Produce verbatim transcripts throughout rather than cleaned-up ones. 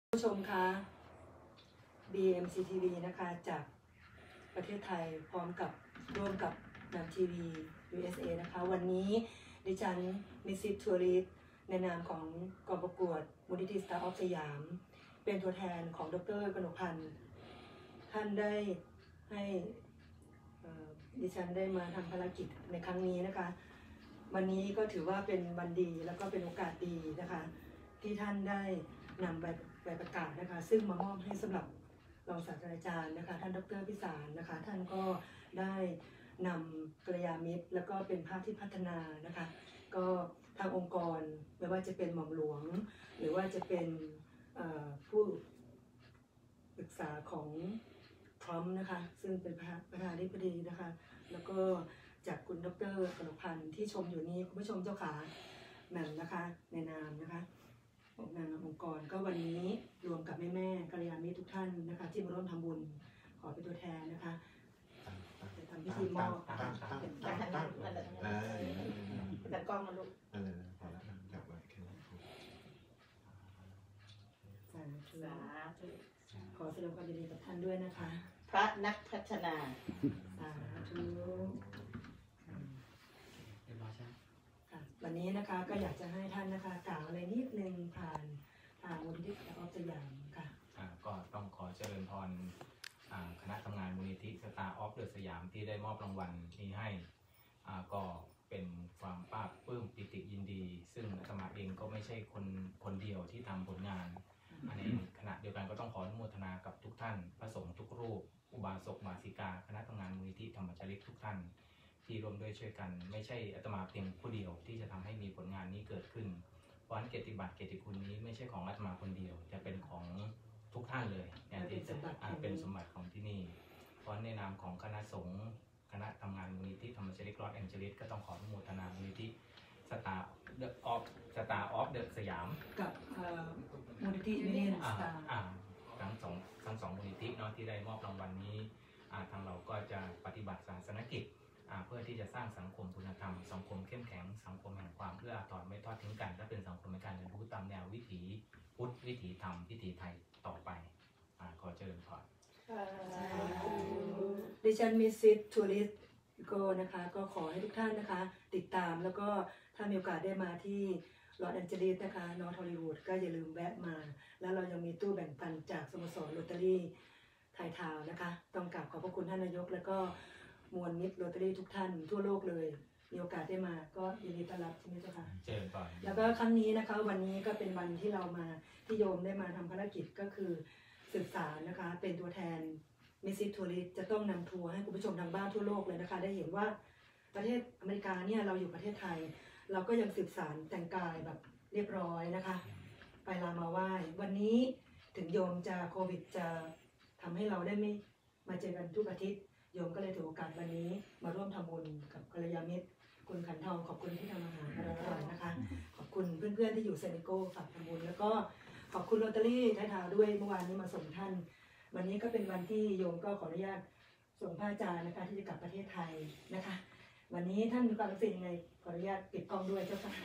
ผู้ชมคะ บี เอ็ม ซี ที วี นะคะจากประเทศไทยพร้อมกับร่วมกับนำทีวี ยู เอส เอ นะคะวันนี้ดิฉันมิสซิสทัวริสในนามของกองประกวดมูลนิธิ Star of สยามเป็นตัวแทนของดร.กนกพันธ์ท่านได้ให้ดิฉันได้มาทำภารกิจในครั้งนี้นะคะวันนี้ก็ถือว่าเป็นวันดีแล้วก็เป็นโอกาสดีนะคะที่ท่านได้นำใบใบประกาศนะคะซึ่งมามอบให้สำหรับรองศาสตราจารย์นะคะท่านดร.พิสารนะคะท่านก็ได้นำกัลยาณมิตรแล้วก็เป็นภาพที่พัฒนานะคะก็ทางองค์กรไม่ว่าจะเป็นหม่อมหลวงหรือว่าจะเป็นผู้ปรึกษาของทรัมป์นะคะซึ่งเป็นประธานาธิบดีนะคะแล้วก็จากคุณดร.กนกพันธ์ที่ชมอยู่นี้คุณผู้ชมเจ้าขาแหม่มนะคะในนามนะคะนามองค์กรก็วันนี้รวมกับแม่แม่กัลยาณมิตรทุกท่านนะคะที่มาร่วมทำบุญขอเป็นตัวแทนนะคะจะทำพิธีมอบตั้งตั้งตั้งตั้งตั้งแต่กล้องมาลูกขอแสดงความยินดีกับท่านด้วยนะคะพระนักพัฒนาสาธุวันนี้นะคะก็อยากจะให้ท่านนะคะกล่าวอะไรนิดนึงผ่านทางมูลนิธิสตาร์ออฟสยามค่ะก็ต้องขอเจริญพรคณะทำงานมูลนิธิสตาร์ออฟสยามที่ได้มอบรางวัลนี้ให้ก็เป็นความปลาบปลื้มปิติยินดีซึ่งอาตมาเองก็ไม่ใช่คนคนเดียวที่ทำผลงานในขณะเดียวกันก็ต้องขออนุโมทนากับทุกท่านพระสงฆ์ทุกรูปอุบาสกอุบาสิกาคณะทำงานมูลนิธิธรรมจริกทุกท่านที่ร่วมด้วยช่วยกันไม่ใช่อาตมาเพียงผู้เดียวที่จะทำให้มีผลงานนี้เกิดขึ้นเพราะฉะนั้นเกียรติบัตรเกียรติคุณนี้ไม่ใช่ของอาตมาคนเดียวจะเป็นของทุกท่านเลยอย่างที่จะเป็นสมบัติของที่นี่เพราะในนามของคณะสงฆ์คณะทำงานมูลนิธิธรรมจริกลอสแองเจลิสก็ต้องขออนุโมทนามูลนิธิสตาร์เดอะออฟสตาร์ออฟเดอะสยามกับมูลนิธิยูเนียนสตาร์ทั้งสองทั้งสองมูลนิธิเนาะที่ได้มอบรางวัลนี้ทางเราก็จะปฏิบัติศาสนกิจเพื่อที่จะสร้างสังคมคุณธรรมสังคมเข้มแข็งสังคมแห่งความเอื้ออาทรไม่ทอดทิ้งกันและเป็นสังคมในการเรียนรู้ตามแนววิถีพุทธวิถีธรรมวิถีไทยต่อไปขอเจริญพรดิฉันมิสซิสทัวริสโกนะคะก็ขอให้ทุกท่านนะคะติดตามแล้วก็ถ้ามีโอกาสได้มาที่ลอสแอนเจลิสนะคะนอร์ทฮอลลีวูดก็อย่าลืมแวะมาแล้วเรายังมีตู้แบ่งปันจากสโมสรโรตารี่ไทยทาวน์นะคะต้องกราบขอบพระคุณท่านนายกแล้วก็มวลมิตรโรตารี่ทุกท่านทั่วโลกเลยมีโอกาสได้มาก็ยินดีต้อนรับใช่ไหมเจ้าค่ะเชิญก่อนแล้วก็ครั้งนี้นะคะวันนี้ก็เป็นวันที่เรามาที่โยมได้มาทำภารกิจก็คือศึกษานะคะเป็นตัวแทนมิสซิสทัวริสจะต้องนำทัวร์ให้คุณผู้ชมทางบ้านทั่วโลกเลยนะคะได้เห็นว่าประเทศอเมริกาเนี่ยเราอยู่ประเทศไทยเราก็ยังสืบสานแต่งกายแบบเรียบร้อยนะคะไปลามาไหว้วันนี้ถึงโยมจะโควิดจะทำให้เราได้ไม่มาเจอกันทุกอาทิตย์โยมก็เลยถือโอกาสวันนี้มาร่วมทำบุญกับกัลยาณมิตรคุณขันทองขอบคุณที่ทำอาหารอร่อยนะคะขอบคุณเพื่อนๆที่อยู่เซนิโก้ฝากทำบุญแล้วก็ขอบคุณโรตารี่ไทยทาวน์ด้วยเมื่อวานนี้มาส่งท่านวันนี้ก็เป็นวันที่โยมก็ขออนุญาตส่งพระอาจารย์นะคะที่จะกลับประเทศไทยนะคะวันนี้ท่านมีความรู้สึกยังไงขออนุญาตปิดกล้องด้วยเจ้าค่ะ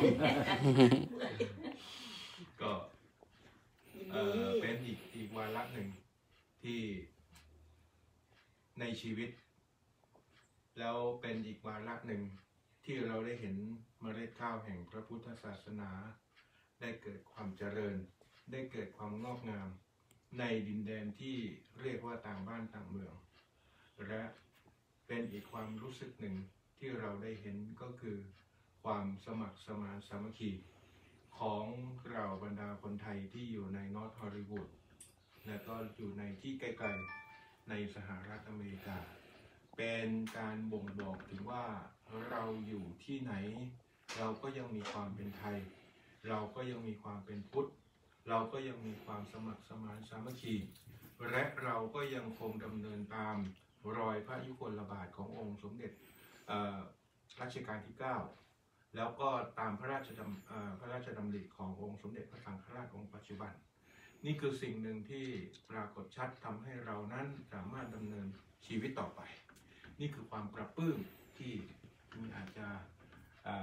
ก็เป็นอีกอีกวาระหนึ่งที่ในชีวิตแล้วเป็นอีกวาระหนึ่งที่เราได้เห็นเมล็ดข้าวแห่งพระพุทธศาสนาได้เกิดความเจริญได้เกิดความงอกงามในดินแดนที่เรียกว่าต่างบ้านต่างเมืองและเป็นอีกความรู้สึกหนึ่งที่เราได้เห็นก็คือความสมัครสมานสามัคคีของเราบรรดาคนไทยที่อยู่ในนอร์ทฮอลลีวูดและก็อยู่ในที่ไกลๆในสหรัฐอเมริกาเป็นการบ่งบอกถึงว่าเราอยู่ที่ไหนเราก็ยังมีความเป็นไทยเราก็ยังมีความเป็นพุทธเราก็ยังมีความสมัครสมานสามัคคีและเราก็ยังคงดำเนินตามรอยพระยุคลบาทขององค์สมเด็จรัชกาลที่เก้าแล้วก็ตามพระราชดำพระราชดำริขององค์สมเด็จพระสังฆราชองค์ปัจจุบันนี่คือสิ่งหนึ่งที่ปรากฏชัดทำให้เรานั้นสามารถดำเนินชีวิตต่อไปนี่คือความปรับปลื้มที่มีอาจจะ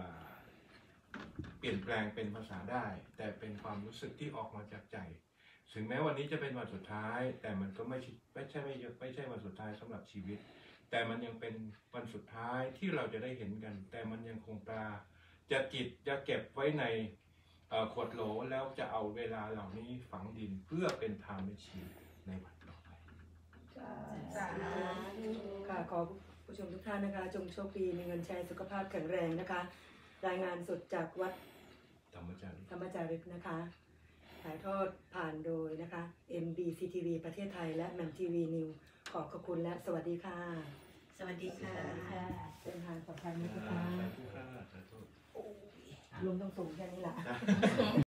เปลี่ยนแปลงเป็นภาษาได้แต่เป็นความรู้สึกที่ออกมาจากใจ ฉถึงแม้วันนี้จะเป็นวันสุดท้าย แต่มันก็ไม่ใช่ไม่ใช่ไม่ไม่ใช่วันสุดท้ายสำหรับชีวิต แต่มันยังเป็นวันสุดท้ายที่เราจะได้เห็นกัน แต่มันยังคงตราจะจิตจะเก็บไว้ในขวดโหลแล้วจะเอาเวลาเหล่านี้ฝังดินเพื่อเป็นทางชีวิตในวันต่อไปค่ะขอผู้ชมทุกท่านนะคะ จงโชคดีมีเงินใช้สุขภาพแข็งแรงนะคะ รายงานสดจากวัดธรรมจารีธรรมจาริกนะคะ ถ่ายทอดผ่านโดยนะคะ เอ็ม บี ซี ที วี ประเทศไทยและแหม่มทีวีนิวขอบขอบคุณและสวัสดีค่ะสวัสดีค่ะเดินทางปลอดภัยนะสาคะธุค่ะสาธุลมต้องสูงแค่นี้แหละ